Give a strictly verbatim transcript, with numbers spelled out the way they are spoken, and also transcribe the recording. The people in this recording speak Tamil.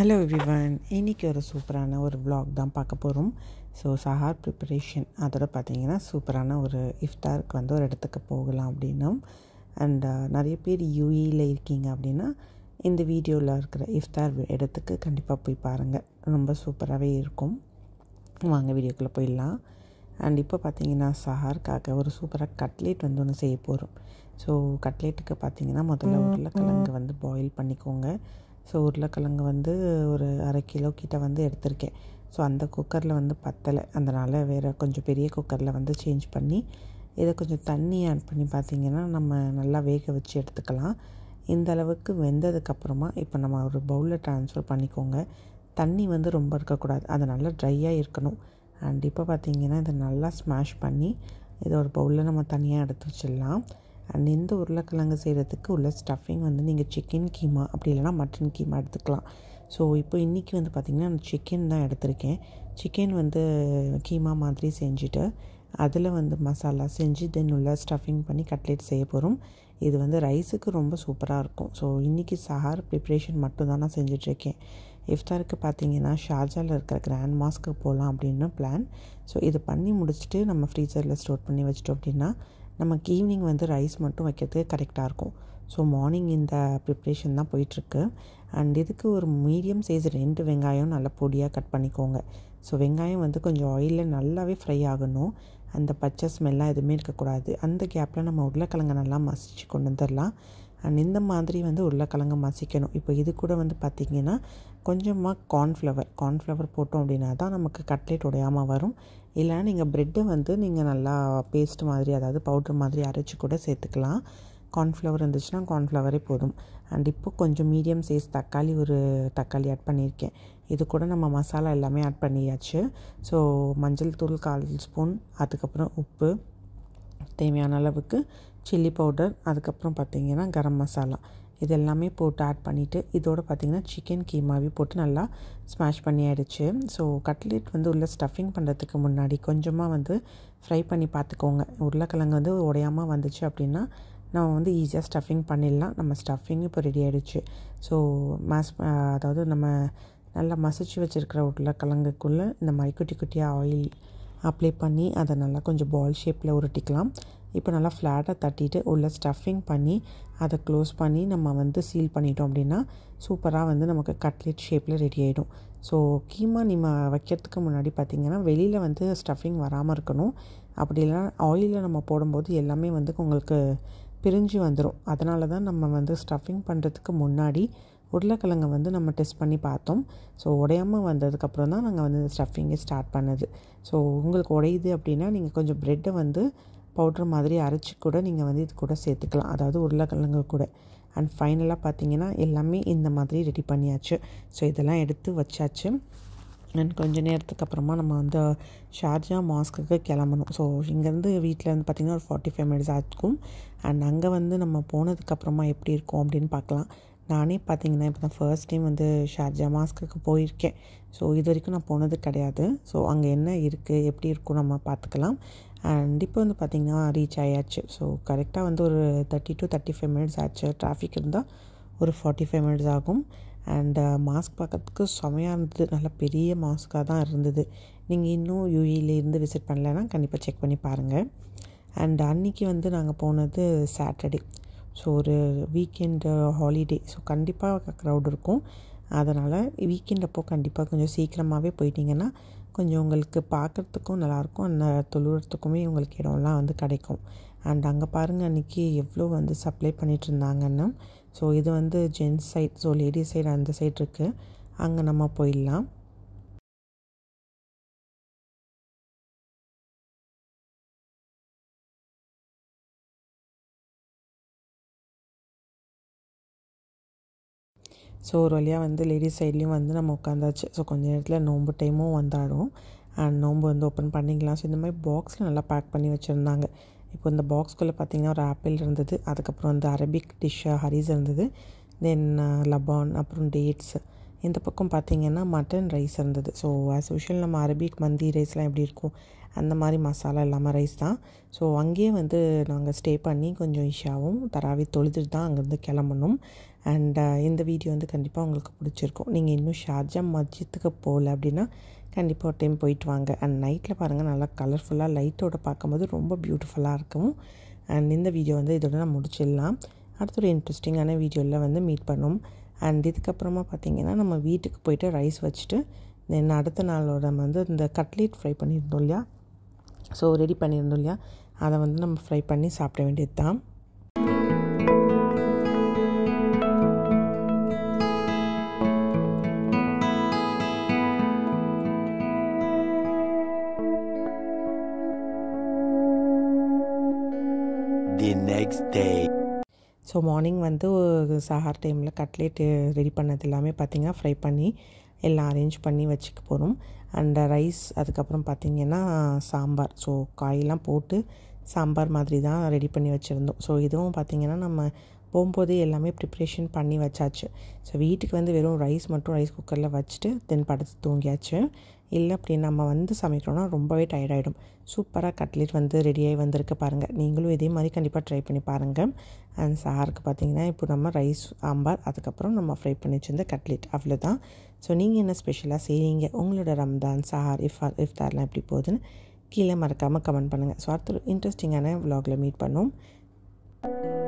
ஹலோ எவ்ரிவன், இன்றைக்கி ஒரு சூப்பரான ஒரு vlog தான் பார்க்க போகிறோம். ஸோ சஹார் ப்ரிப்பரேஷன் அதோட பார்த்திங்கன்னா சூப்பரான ஒரு இஃப்தாருக்கு வந்து ஒரு இடத்துக்கு போகலாம் அப்படின்னும். அண்ட் நிறைய பேர் யூஏயில் இருக்கீங்க அப்படின்னா இந்த வீடியோவில் இருக்கிற இஃப்தார் இடத்துக்கு கண்டிப்பாக போய் பாருங்கள், ரொம்ப சூப்பராகவே இருக்கும். வாங்க வீடியோக்குள்ளே போயிடலாம். அண்ட் இப்போ பார்த்திங்கன்னா சஹாருக்காக ஒரு சூப்பராக கட்லேட் வந்து ஒன்று செய்ய போகிறோம். ஸோ கட்லேட்டுக்கு பார்த்திங்கன்னா முதல்ல உருளைக்கிழங்கு வந்து பாயில் பண்ணிக்கோங்க. ஸோ உருளைக்கிழங்கு வந்து ஒரு அரை கிலோ கிட்ட வந்து எடுத்திருக்கேன். ஸோ அந்த குக்கரில் வந்து பத்தலை, அதனால் வேறு கொஞ்சம் பெரிய குக்கரில் வந்து சேஞ்ச் பண்ணி இதை கொஞ்சம் தண்ணி ஆட் பண்ணி பார்த்திங்கன்னா நம்ம நல்லா வேக வச்சு எடுத்துக்கலாம். இந்த அளவுக்கு வெந்ததுக்கப்புறமா இப்போ நம்ம ஒரு பவுலில் ட்ரான்ஸ்ஃபர் பண்ணிக்கோங்க. தண்ணி வந்து ரொம்ப இருக்கக்கூடாது, அது நல்லா ட்ரையாக இருக்கணும். அண்ட் இப்போ பார்த்திங்கன்னா இதை நல்லா ஸ்மாஷ் பண்ணி இதை ஒரு பவுலில் நம்ம தனியாக எடுத்து வச்சிடலாம். அண்ட் இந்த உருளைக்கிழங்கு செய்கிறதுக்கு உள்ள ஸ்டஃபிங் வந்து நீங்கள் சிக்கன் கீமா அப்படி இல்லைனா மட்டன் கீமா எடுத்துக்கலாம். ஸோ இப்போ இன்றைக்கி வந்து பார்த்திங்கன்னா நான் சிக்கன் தான் எடுத்திருக்கேன். சிக்கன் வந்து கீமா மாதிரி செஞ்சுட்டு அதில் வந்து மசாலா செஞ்சு தென் உள்ள ஸ்டஃபிங் பண்ணி கட்லெட் செய்ய போகிறோம். இது வந்து ரைஸுக்கு ரொம்ப சூப்பராக இருக்கும். ஸோ இன்றைக்கி சஹார் ப்ரிப்ரேஷன் மட்டும் தான் நான் செஞ்சிட்ருக்கேன். இஃப்தாருக்கு பார்த்திங்கன்னா ஷார்ஜாவில் இருக்கிற கிராண்ட் மாஸ்க்கு போகலாம் அப்படின்னு பிளான். ஸோ இது பண்ணி முடிச்சுட்டு நம்ம ஃப்ரீசரில் ஸ்டோர் பண்ணி வச்சிட்டோம் அப்படின்னா நமக்கு ஈவினிங் வந்து ரைஸ் மட்டும் வைக்கிறதுக்கு கரெக்டாக இருக்கும். ஸோ மார்னிங் இந்த ப்ரிப்ரேஷன் தான் போயிட்டுருக்கு. அண்ட் இதுக்கு ஒரு மீடியம் சைஸ் ரெண்டு வெங்காயம் நல்லா பொடியாக கட் பண்ணிக்கோங்க. ஸோ வெங்காயம் வந்து கொஞ்சம் ஆயிலில் நல்லாவே ஃப்ரை ஆகணும், அந்த பச்சை ஸ்மெல்லாம் எதுவுமே இருக்கக்கூடாது. அந்த கேப்பில் நம்ம உருளைக்கிழங்கு நல்லா மசிச்சு கொண்டு வந்துடலாம். அண்ட் இந்த மாதிரி வந்து உருளைக்கிழங்கு மசிக்கணும். இப்போ இது கூட வந்து பார்த்திங்கன்னா கொஞ்சமாக கார்ன்ஃப்ளவர் கார்ன்ஃப்ளவர் போட்டோம் அப்படின்னா தான் நமக்கு கட்லெட் உடையாமல் வரும். இல்லைனா நீங்கள் ப்ரெட்டை வந்து நீங்கள் நல்லா பேஸ்ட் மாதிரி, அதாவது பவுட்ரு மாதிரி அரைச்சி கூட சேர்த்துக்கலாம். கார்ன்ஃப்ளவர் இருந்துச்சுன்னா கார்ன்ஃப்ளவரே போதும். அண்ட் இப்போ கொஞ்சம் மீடியம் சைஸ் தக்காளி ஒரு தக்காளி ஆட் பண்ணியிருக்கேன். இது கூட நம்ம மசாலா எல்லாமே ஆட் பண்ணியாச்சு. ஸோ மஞ்சள் தூள் கால் ஸ்பூன், அதுக்கப்புறம் உப்பு, தேவையான அளவுக்கு சில்லி பவுடர், அதுக்கப்புறம் பார்த்திங்கன்னா கரம் மசாலா, இது எல்லாமே போட்டு ஆட் பண்ணிவிட்டு இதோட பார்த்திங்கன்னா சிக்கன் கீமாவே போட்டு நல்லா ஸ்மாஷ் பண்ணி ஆகிடுச்சு. ஸோ கட்லெட் வந்து உள்ள ஸ்டஃபிங் பண்ணுறதுக்கு முன்னாடி கொஞ்சமாக வந்து ஃப்ரை பண்ணி பார்த்துக்கோங்க. உருளைக்கிழங்கு வந்து உடையாமல் வந்துச்சு அப்படின்னா நம்ம வந்து ஈஸியாக ஸ்டஃபிங் பண்ணிடலாம். நம்ம ஸ்டஃபிங் இப்போ ரெடி ஆகிடுச்சு. ஸோ மாஸ் அதாவது நம்ம நல்லா மசிச்சு வச்சுருக்கிற உருளைக்கிழங்குக்குள்ளே இந்த மாதிரி குட்டி குட்டியாக ஆயில் அப்ளை பண்ணி அதை நல்லா கொஞ்சம் பால் ஷேப்பில் உருட்டிக்கலாம். இப்போ நல்லா ஃப்ளாட்டாக தட்டிட்டு உள்ள ஸ்டஃபிங் பண்ணி அதை க்ளோஸ் பண்ணி நம்ம வந்து சீல் பண்ணிட்டோம் அப்படின்னா சூப்பராக வந்து நமக்கு கட்லெட் ஷேப்பில் ரெடி ஆகிடும். ஸோ கீமா நம்ம வைக்கிறதுக்கு முன்னாடி பார்த்திங்கன்னா வெளியில் வந்து ஸ்டஃபிங் வராமல் இருக்கணும். அப்படி இல்லைனா ஆயிலில் நம்ம போடும்போது எல்லாமே வந்து உங்களுக்கு பிரிஞ்சு வந்துடும். அதனால தான் நம்ம வந்து ஸ்டஃபிங் பண்ணுறதுக்கு முன்னாடி உருளைக்கிழங்கை வந்து நம்ம டெஸ்ட் பண்ணி பார்த்தோம். ஸோ உடையாமல் வந்ததுக்கப்புறம் தான் நாங்கள் வந்து ஸ்டஃபிங்கை ஸ்டார்ட் பண்ணது. ஸோ உங்களுக்கு உடையுது அப்படின்னா நீங்கள் கொஞ்சம் ப்ரெட்டை வந்து பவுட்ரு மாதிரி அரைச்சி கூட நீங்கள் வந்து இது கூட சேர்த்துக்கலாம், அதாவது உருளைக்கிழங்கு கூட. அண்ட் ஃபைனலாக பார்த்திங்கன்னா எல்லாமே இந்த மாதிரி ரெடி பண்ணியாச்சு. ஸோ இதெல்லாம் எடுத்து வச்சாச்சு. அண்ட் கொஞ்சம் நேரத்துக்கு அப்புறமா நம்ம வந்து ஷார்ஜா மாஸ்க்குக்கு கிளம்பணும். ஸோ இங்கேருந்து வீட்டில் வந்து பார்த்திங்கன்னா ஒரு ஃபார்ட்டி ஃபைவ் மினிட்ஸ் ஆகும். அண்ட் அங்கே வந்து நம்ம போனதுக்கப்புறமா எப்படி இருக்கும் அப்படின்னு பார்க்கலாம். நானே பார்த்திங்கன்னா இப்போ தான் ஃபர்ஸ்ட் டைம் வந்து ஷார்ஜா மாஸ்க்குக்கு போயிருக்கேன். ஸோ இது வரைக்கும் நான் போனது கிடையாது. ஸோ அங்கே என்ன இருக்குது எப்படி இருக்கும் நம்ம பார்த்துக்கலாம். அண்ட் இப்போ வந்து பார்த்திங்கன்னா ரீச் ஆயாச்சு. ஸோ கரெக்டாக வந்து ஒரு thirty to thirty five minutes ஆச்சு. டிராஃபிக் இருந்தால் ஒரு ஃபார்ட்டி ஃபைவ் மினிட்ஸ் ஆகும். அண்ட் மாஸ்க் பார்க்கறதுக்கு செமையாக இருந்தது, நல்ல பெரிய மாஸ்க்காக தான் இருந்தது. நீங்கள் இன்னும் யூஏயில் இருந்து விசிட் பண்ணலைன்னா கண்டிப்பாக செக் பண்ணி பாருங்கள். அண்ட் அன்றைக்கி வந்து நாங்கள் போனது சாட்டர்டே. ஸோ ஒரு வீக்கெண்டு ஹாலிடே. ஸோ கண்டிப்பாக க்ரௌட் இருக்கும். அதனால் வீக்கெண்ட் அப்போது கண்டிப்பாக கொஞ்சம் சீக்கிரமாகவே போயிட்டிங்கன்னா கொஞ்சம் உங்களுக்கு பார்க்குறதுக்கும் நல்லாயிருக்கும், அந்த தொழுகிறதுக்குமே உங்களுக்கு இடம்லாம் வந்து கிடைக்கும். அண்ட் அங்கே பாருங்கள் அன்றைக்கி எவ்வளோ வந்து சப்ளை பண்ணிகிட்டு இருந்தாங்கன்னு. ஸோ இது வந்து gents side, so ladies side அந்த சைட் இருக்குது, அங்கே நம்ம போயிடலாம். ஸோ ஒரு வழியாக வந்து லேடிஸ் சைட்லேயும் வந்து நம்ம உட்காந்தாச்சு. ஸோ கொஞ்சம் நேரத்தில் நோம்பு டைமும் வந்தாடும். அண்ட் நோம்பு வந்து ஓப்பன் பண்ணிக்கலாம். ஸோ இந்த மாதிரி பாக்ஸில் நல்லா பேக் பண்ணி வச்சுருந்தாங்க. இப்போ இந்த பாக்ஸ்குள்ளே பார்த்திங்கன்னா ஒரு ஆப்பிள் இருந்தது, அதுக்கப்புறம் வந்து அரபிக் டிஷ்ஷு ஹரிஸ் இருந்தது, தென் லபான், அப்புறம் டேட்ஸ், இந்த பக்கம் பார்த்திங்கன்னா மட்டன் ரைஸ் இருந்தது. ஸோ ஆஸ் யூஷுவல் நம்ம அரபிக் மந்தி ரைஸ்லாம் எப்படி இருக்கும் அந்த மாதிரி மசாலா இல்லாமல் ரைஸ் தான். ஸோ அங்கேயே வந்து நாங்கள் ஸ்டே பண்ணி கொஞ்சம் இஷாவும் தராவி தொழுதுட்டு தான் அங்கேருந்து கிளம்பணும். அண்ட் இந்த வீடியோ வந்து கண்டிப்பாக உங்களுக்கு பிடிச்சிருக்கும். நீங்கள் இன்னும் ஷார்ஜா மஸ்ஜித்துக்கு போகல அப்படின்னா கண்டிப்பாக ஒரு டைம் போயிட்டு வாங்க. அண்ட் நைட்டில் பாருங்கள் நல்லா கலர்ஃபுல்லாக லைட்டோட பார்க்கும்போது ரொம்ப பியூட்டிஃபுல்லாக இருக்கும். அண்ட் இந்த வீடியோ வந்து இதோட நான் முடிச்சிடலாம். அடுத்த ஒரு இன்ட்ரெஸ்டிங்கான வீடியோவில் வந்து மீட் பண்ணோம். அண்ட் இதுக்கப்புறமா பார்த்திங்கன்னா நம்ம வீட்டுக்கு போய்ட்டு ரைஸ் வச்சுட்டு தென் அடுத்த நாளோட நம்ம வந்து இந்த கட்லெட் ஃப்ரை பண்ணியிருந்தோம் இல்லையா, ஸோ ரெடி பண்ணியிருந்தோம் இல்லையா, அதை வந்து நம்ம ஃப்ரை பண்ணி சாப்பிட வேண்டியது தான். The next day. So morning வந்து சஹார் டைமில் கட்லெட் ரெடி பண்ணது எல்லாமே பார்த்திங்கன்னா ஃப்ரை பண்ணி எல்லாம் அரேஞ்ச் பண்ணி வச்சுக்க போகிறோம். அண்ட் ரைஸ் அதுக்கப்புறம் பார்த்திங்கன்னா சாம்பார், ஸோ காயெல்லாம் போட்டு சாம்பார் மாதிரி தான் ரெடி பண்ணி வச்சுருந்தோம். ஸோ இதுவும் பார்த்திங்கன்னா நம்ம போகும்போதே எல்லாமே ப்ரிப்ரேஷன் பண்ணி வச்சாச்சு. ஸோ வீட்டுக்கு வந்து வெறும் ரைஸ் மட்டும் ரைஸ் குக்கரில் வச்சுட்டு தென் படுத்து தூங்கியாச்சு. இல்லை அப்படி நம்ம வந்து சமைக்கிறோன்னா ரொம்பவே டயர்டாகிடும். சூப்பராக கட்லெட் வந்து ரெடியாகி வந்திருக்கு பாருங்கள். நீங்களும் இதே மாதிரி கண்டிப்பாக ட்ரை பண்ணி பாருங்கள். அண்ட் சாருக்கு பார்த்திங்கன்னா இப்போ நம்ம ரைஸ் சாம்பார் அதுக்கப்புறம் நம்ம ஃப்ரை பண்ணி வச்சுருந்த கட்லெட் அவ்வளோதான். ஸோ நீங்கள் என்ன ஸ்பெஷலாக செய்வீங்க, உங்களோட ரம்தான் சஹார் இஃப்தார் இஃப்தார்லாம் எப்படி போகுதுன்னு கீழே மறக்காமல் கமெண்ட் பண்ணுங்கள். ஸோ அடுத்த ஒரு இன்ட்ரெஸ்டிங்கான விலாகில் மீட் பண்ணோம்.